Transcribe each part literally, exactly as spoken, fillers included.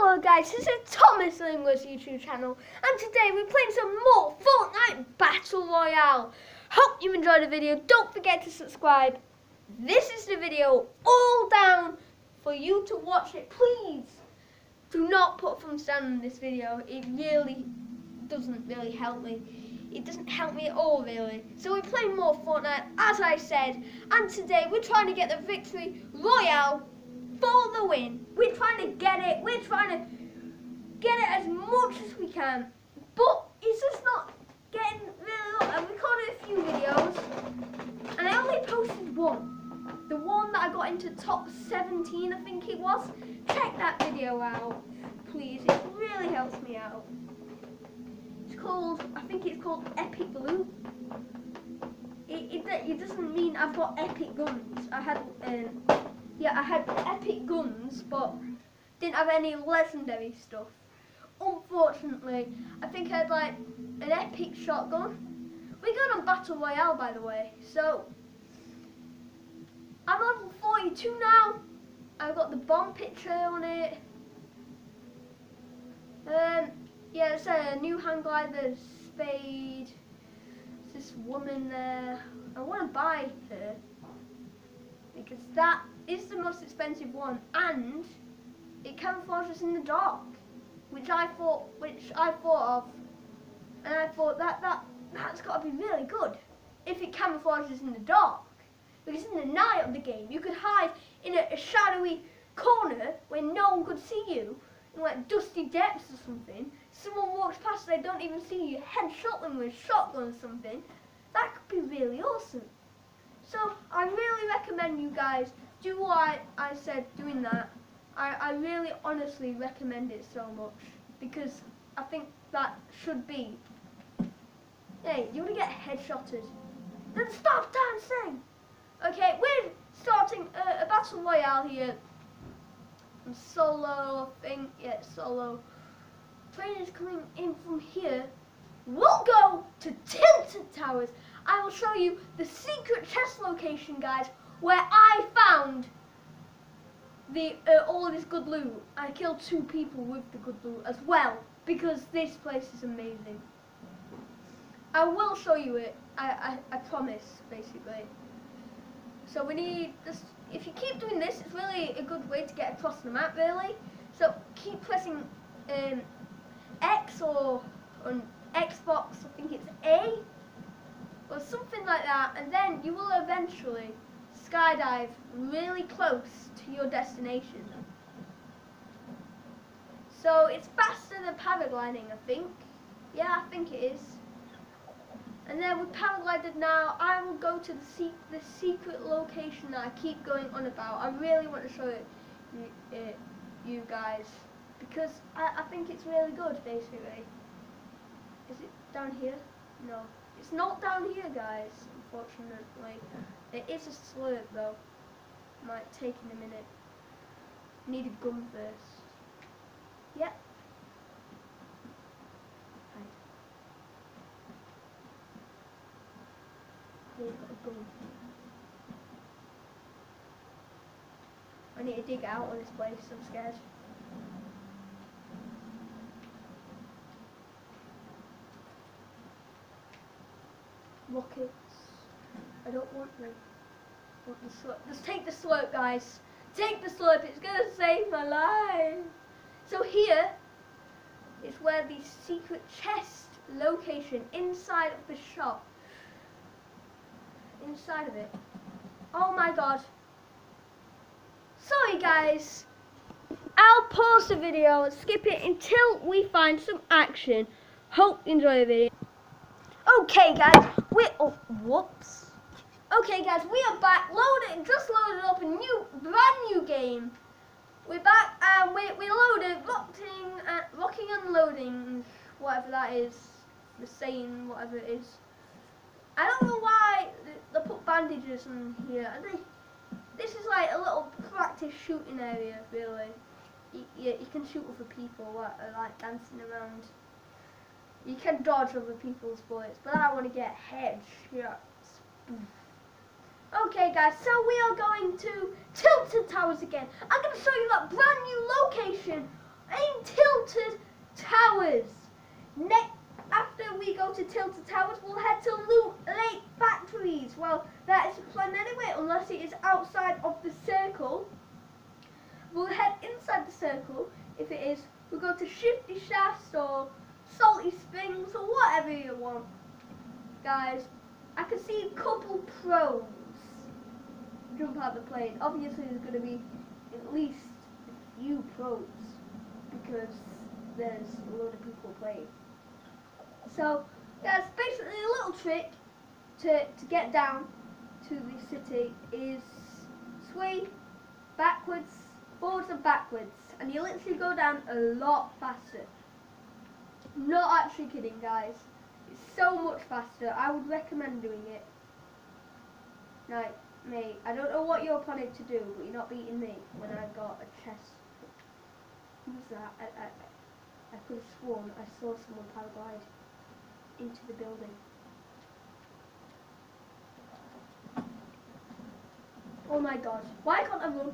Hello guys, this is Thomas Lingler's YouTube channel, and today we're playing some more Fortnite Battle Royale. Hope you enjoyed the video. Don't forget to subscribe. This is the video all down for you to watch it. Please do not put thumbs down on this video. It really doesn't really help me. It doesn't help me at all really. So we're playing more Fortnite, as I said, and today we're trying to get the victory royale for the win. We're trying to get it. We're trying to get it as much as we can. But it's just not getting really up. I've recorded a few videos and I only posted one. The one that I got into top seventeen, I think it was. Check that video out, please. It really helps me out. It's called, I think it's called Epic Loot. It, it, it doesn't mean I've got epic guns. I had um, Yeah, I had epic guns, but didn't have any legendary stuff. Unfortunately, I think I had like an epic shotgun. We're going on Battle Royale, by the way. So, I'm level forty-two now. I've got the bomb picture on it. Um, yeah, it's a new hang glider, spade. There's this woman there. I want to buy her because that is the most expensive one, and it camouflages in the dark, which I thought, which I thought of, and I thought that that that's got to be really good if it camouflages in the dark, because in the night of the game you could hide in a, a shadowy corner where no one could see you, in like dusty depths or something. Someone walks past, they don't even see you. Headshot them with a shotgun or something. That could be really awesome. So I really recommend you guys do what I, I said doing that. I, I really honestly recommend it so much, because I think that should be. Hey, you want to get headshotted? Then stop dancing! Okay, we're starting a, a battle royale here. I'm solo, I think, yeah, solo. Train is coming in from here. We'll go to Tilted Towers. I will show you the secret chest location, guys, where I found the uh, all of this good loot. I killed two people with the good loot as well, because this place is amazing. I will show you it. I, I, I promise, basically. So we need this. If you keep doing this, it's really a good way to get across the map, really. So keep pressing um, X or on Xbox, I think it's A or something like that, and then you will eventually skydive really close to your destination. So it's faster than paragliding, I think. Yeah, I think it is. And then with paragliding now, I will go to the, se the secret location that I keep going on about. I really want to show it you, it, you guys, because I, I think it's really good, basically. Is it down here? No. It's not down here, guys, unfortunately. It is a slurp, though. Might take in a minute. Need a gun first. Yep. Hide. Yeah, got a gun. I need to dig out of this place, I'm scared. Rockets. I don't want them. I want the slurp. Just take the slurp, guys. Take the slurp. It's gonna save my life. So here is where the secret chest location inside of the shop. Inside of it. Oh my god. Sorry, guys. I'll pause the video and skip it until we find some action. Hope you enjoy the video. Okay, guys. We're oh, whoops. Okay, guys, we are back. Loaded, just loaded up a new, brand new game. We're back and we we loaded, rocking, uh, rocking and loading, whatever that is. The saying, whatever it is. I don't know why they, they put bandages in here. They, this is like a little practice shooting area, really. You, you, you can shoot other people that are like dancing around. You can dodge other people's bullets, but I want to get headshots. Okay, guys, so we are going to Tilted Towers again. I'm going to show you that brand new location in Tilted Towers. Next, after we go to Tilted Towers, we'll head to Loot Lake Factories. Well, that is the plan anyway, unless it is outside of the circle. We'll head inside the circle. If it is, we'll go to Shifty Shafts or Salty Springs or whatever you want. Guys, I can see a couple pros jump out of the plane. Obviously there's going to be at least a few pros because there's a lot of people playing. So guys, basically a little trick to, to get down to the city is sway backwards, forwards and backwards, and you literally go down a lot faster. Not actually kidding, guys. It's so much faster. I would recommend doing it. Now, mate, I don't know what you're planning to do, but you're not beating me when I got a chest. Who's that? I, I, I could have sworn I saw someone paraglide into the building. Oh my god. Why can't I run?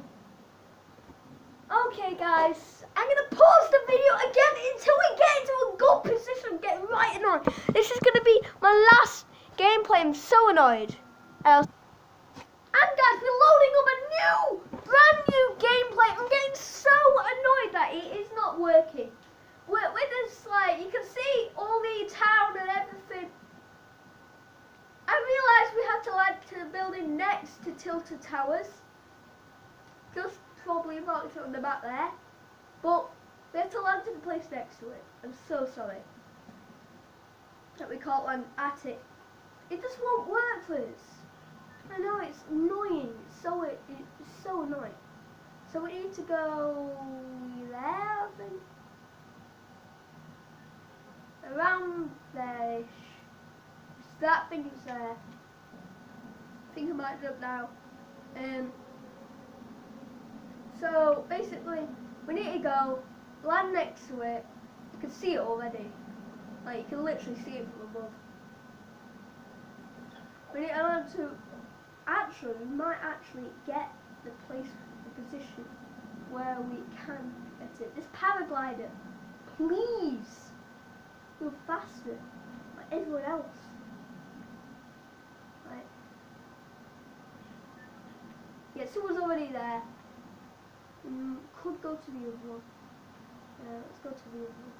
Okay guys, I'm going to pause the video again until we get into a good position, get right annoyed. This is going to be my last gameplay. I'm so annoyed. And guys, we're loading up a new, brand new gameplay. I'm getting so annoyed that it is not working. We're, we're just like, you can see all the town and everything. I realised we have to land to the building next to Tilted Towers. Just probably marked it on the map there. But we have to land to the place next to it. I'm so sorry that we can't land at it. It just won't work for us. I know, it's annoying. It's so it, it's so annoying. So we need to go there, I think. Around there-ish. That thing is there. I think I might jump now. Um. So basically, we need to go land next to it. You can see it already. Like you can literally see it from above. We need to land to. Actually, we might actually get the place, the position where we can get it. This paraglider, please go faster, like everyone else. Right? Yeah, someone's already there. Mm, could go to the other one. Uh, let's go to the other one.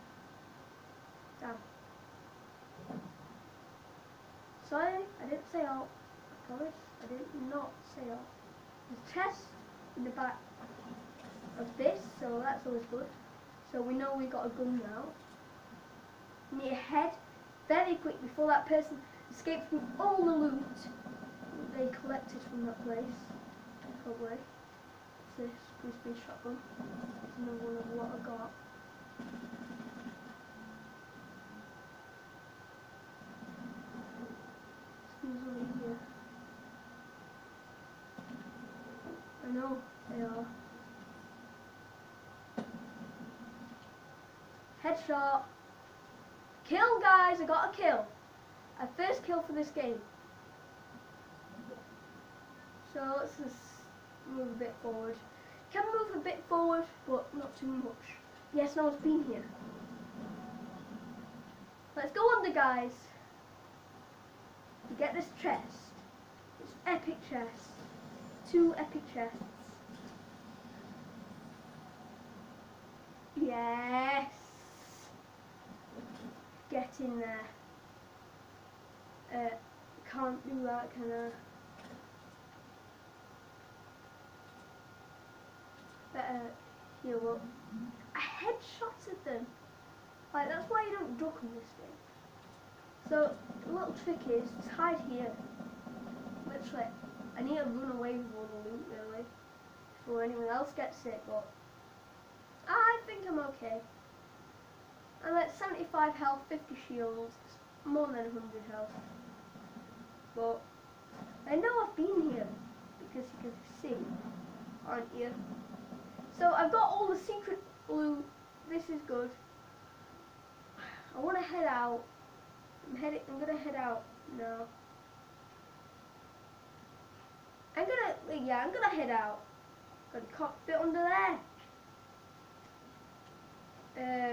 Down. Sorry, I didn't say alt. I promise, I did not say alt. There's a chest in the back of this, so that's always good. So we know we got a gun now. We need to head very quick before that person escapes with all the loot they collected from that place. Probably. This Bruce Lee shotgun. It's another one of what I got. Who's over here? I know they are. Headshot. Kill, guys! I got a kill. A first kill for this game. So let's just move a bit forward. Can move a bit forward, but not too much. Yes, no one's been here. Let's go under, guys. To get this chest. This epic chest. Two epic chests. Yes. Get in there. Uh, can't do that, can I? Better heal up. I headshotted them. Like, that's why you don't duck in this game. So, the little trick is, just hide here. Literally, I need to run away with all the loot, really, before anyone else gets it, but I think I'm okay. I'm at seventy-five health, fifty shields, more than one hundred health. But, I know I've been here, because you can see, aren't you? So I've got all the secret loot. This is good. I want to head out. I'm heading. I'm gonna head out now. I'm gonna. Yeah, I'm gonna head out. Got a cockpit under there.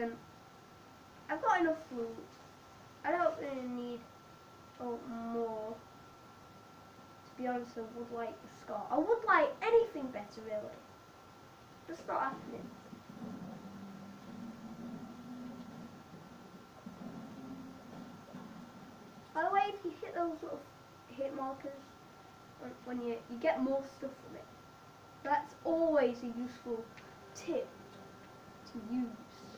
Um, I've got enough loot. I don't really need oh, more. To be honest, I would like the scar. I would like anything better, really. Just not happening. By the way, if you hit those little hit markers, when you you get more stuff from it. That's always a useful tip to use.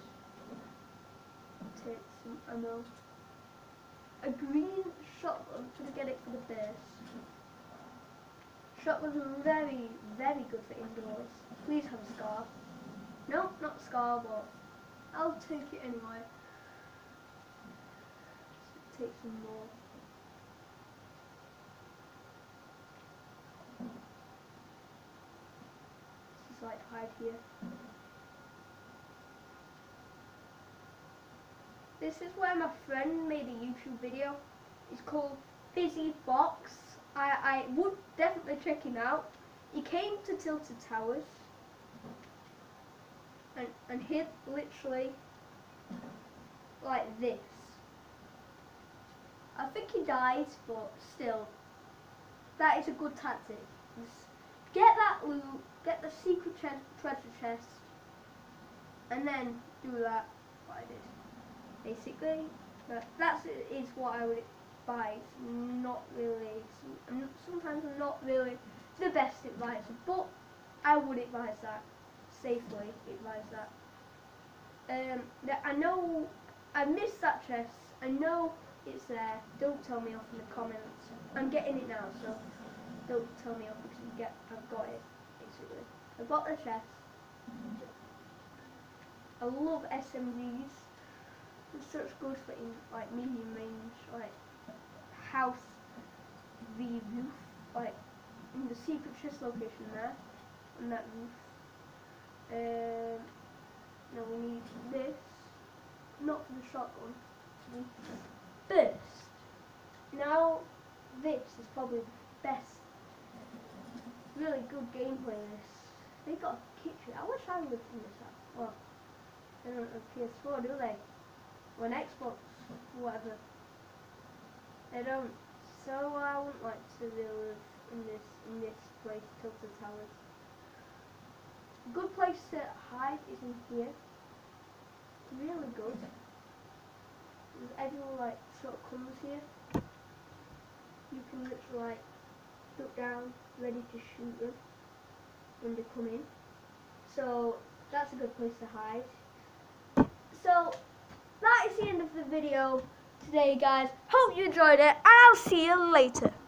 Take some ammo. A green shotgun to get it for the base. Shotguns are very, very good for indoors. Please have a scar. No, not a scar, but I'll take it anyway. Take some more. Just like hide here. This is where my friend made a YouTube video. It's called Fizzy Fox. I, I would definitely check him out. He came to Tilted Towers and, and hid literally like this. I think he died, but still, that is a good tactic. Just get that loot, get the secret tre treasure chest, and then do that, what I did. Basically, that that's is what I would advise. Not really. Some, sometimes I'm not really the best advisor, but I would advise that. Safely advise that. Um, that I know I missed that chest. I know it's there. Don't tell me off in the comments. I'm getting it now, so don't tell me off because you get. I've got it. Basically, I've got the chest. I love S M Gs. It's such good for in like medium range, like house the roof, like in the secret chest location there, on that roof. Um, now we need this, not for the shotgun. Burst. Now this is probably the best, really good gameplay. This they got a kitchen. I wish I lived in this house. Well, they don't have P S four, do they? Or an Xbox, whatever. They don't. So I wouldn't like to live in this in this place, Tilted Towers. A good place to hide is in here. Really good. Because everyone like sort of comes here. You can literally like look down, ready to shoot them when they come in. So that's a good place to hide. So that is the end of the video today, guys. Hope you enjoyed it, and I'll see you later.